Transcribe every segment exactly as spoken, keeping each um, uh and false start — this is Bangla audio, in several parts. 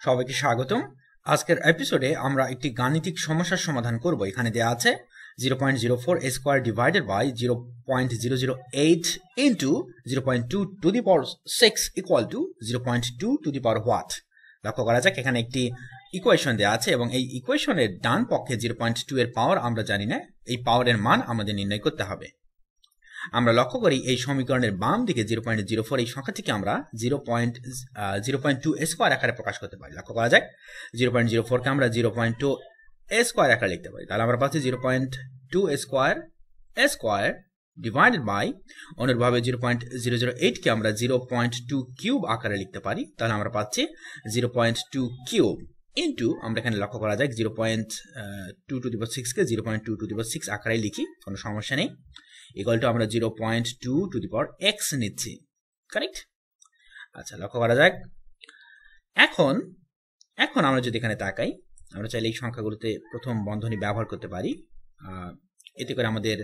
সবাইকে স্বাগতম। আজকের এপিসোডে আমরা একটি গাণিতিক সমস্যার সমাধান করব। এখানে দেয়া আছে zero point zero four square divided by zero point zero zero eight into zero point two to the power six equal to zero point two to the power what. লক্ষ্য করা যাক এখানে একটি ইকুয়েশন দেওয়া আছে এবং এই ইকুয়েশনের ডান পক্ষে জিরো পয়েন্ট টু এর পাওয়ার আমরা জানি না, এই পাওয়ারের মান আমাদের নির্ণয় করতে হবে। আমরা লক্ষ্য করি এই সমীকরণের বাম দিকে জিরো পয়েন্ট জিরো ফোর এই সংখ্যাটিকে আমরা zero point zero point two square আকারে প্রকাশ করতে পারি। লক্ষ্য করা যায় জিরো পয়েন্ট জিরো ফোরকে আমরা জিরো পয়েন্ট টু স্কোয়ার আকারে লিখতে পারি। তাহলে আমরা পাচ্ছি zero point two square square divided by অনুরূপভাবে জিরো পয়েন্ট জিরো জিরো এইটকে আমরা জিরো পয়েন্ট টু কিউব আকারে লিখতে পারি। তাহলে আমরা পাচ্ছি zero point two cube into আমরা এখানে লক্ষ্য করা যায় zero point two to the power সিক্সকে zero point two to the power six আকারে লিখি, কোনো সমস্যা নেই। ইকুয়াল টু আমরা zero point two to the power x নিচ্ছি, কারেক্ট। আচ্ছা, লক্ষ্য করা যাক এখন এখন আমরা যদি এখানে তাকাই, আমরা চাইলে এই সংখ্যাগুলোতে প্রথম বন্ধনী ব্যবহার করতে পারি। এতে করে আমাদের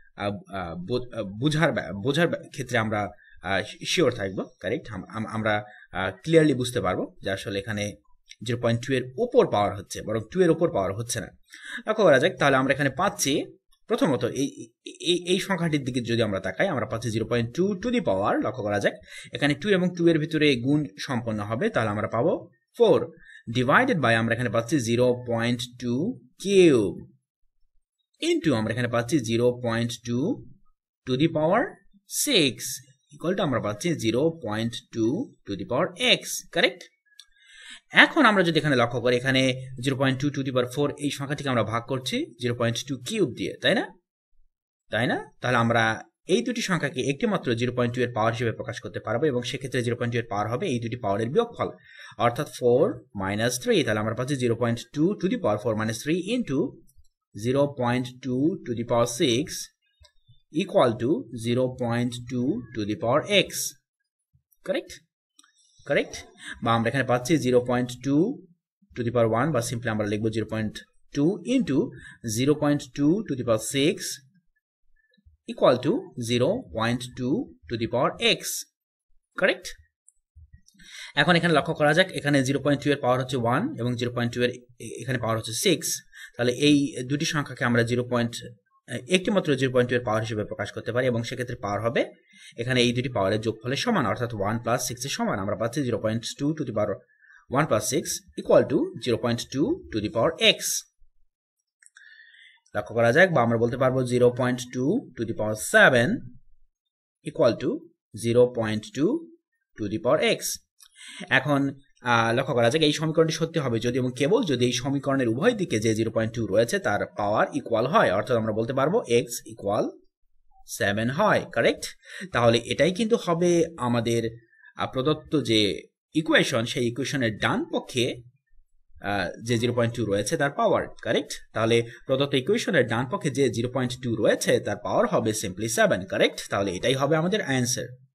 বোঝার বোঝার ক্ষেত্রে আমরা শিওর থাকবো, কারেক্ট। আমরা ক্লিয়ারলি বুঝতে পারবো যে আসলে এখানে জিরো পয়েন্ট টু এর উপর পাওয়ার হচ্ছে, বরং টু এর উপর পাওয়ার হচ্ছে না। লক্ষ্য করা যাক তাহলে আমরা এখানে পাচ্ছি প্রথমত এই এই সংখ্যাটির দিকে যদি আমরা তাকাই, আমরা পাচ্ছি zero point two to the power. লক্ষ্য করা যাক এখানে টু এবং টু এর ভিতরে গুণ সম্পন্ন হবে, তাহলে আমরা পাবো ফোর ডিভাইডেড বাই আমরা এখানে পাচ্ছি zero point two cube into আমরা এখানে পাচ্ছি zero point two to the power six equal to আমরা পাচ্ছি zero point two to the power x, correct. এখন আমরা যদি এখানে লক্ষ্য করি এখানে zero point two to the power four এই সংখ্যাটিকে আমরা ভাগ করছি জিরো পয়েন্ট টু কিউব দিয়ে, তাই না তাই না তাহলে আমরা এই দুটি সংখ্যাকে একটি মাত্র জিরো পয়েন্ট টু এর পাওয়ার হিসেবে প্রকাশ করতে পারবো এবং সেক্ষেত্রে জিরো পয়েন্ট টু এর পাওয়ার হবে এই দুটি পাওয়ারের বিয়োগফল, অর্থাৎ ফোর মাইনাস থ্রি। তাহলে আমরা পাচ্ছি zero point two to the power four minus three into zero point two to the power six equal to zero point two to the power x, correct correct বা আমরা এখানে পাচ্ছি zero point two to the power one, বা সিম্পলি আমরা লিখবো zero point two into zero point two to the power six equal to zero point two to the power x, correct. এখন এখানে লক্ষ্য করা যাক এখানে জিরো পয়েন্ট টু এর পাওয়ার হচ্ছে ওয়ান এবং জিরো পয়েন্ট টু এর এখানে পাওয়ার হচ্ছে সিক্স। তাহলে এই দুটি সংখ্যাকে আমরা জিরো পয়েন্ট একটি মাত্র জিরো পয়েন্ট টু এর পাওয়ার হিসেবে প্রকাশ করতে পারি এবং সেক্ষেত্রে পাওয়ার হবে এখানে এই দুটি পাওয়ারের যোগফলের সমান, অর্থাৎ ওয়ান প্লাস সিক্স এর সমান। আমরা পাচ্ছি zero point two to the power one plus six equal to zero point two to the power x. লক্ষ্য করা যাক বা আমরা বলতে পারবো zero point two to the power seven equal to zero point two to the power x. এখন লক্ষ্য করা যাক এই সমীকরণটি সত্যি হবে যদি এবং কেবল যদি এই সমীকরণের উভয় দিকে যে জিরো পয়েন্ট টু রয়েছে তার পাওয়ার ইকুয়াল হয়, অর্থাৎ আমরা বলতে পারবো এক্স ইকুয়াল সেভেন হয়, কারেক্ট। তাহলে এটাই কিন্তু হবে আমাদের প্রদত্ত যে ইকুয়েশন, সেই ইকুয়েশনের ডান পক্ষে যে জিরো পয়েন্ট টু রয়েছে তার পাওয়ার, কারেক্ট। তাহলে প্রদত্ত ইকুয়েশনের ডান পক্ষে যে জিরো পয়েন্ট টু রয়েছে তার পাওয়ার হবে সিম্পলি সেভেন, কারেক্ট। তাহলে এটাই হবে আমাদের অ্যান্সার।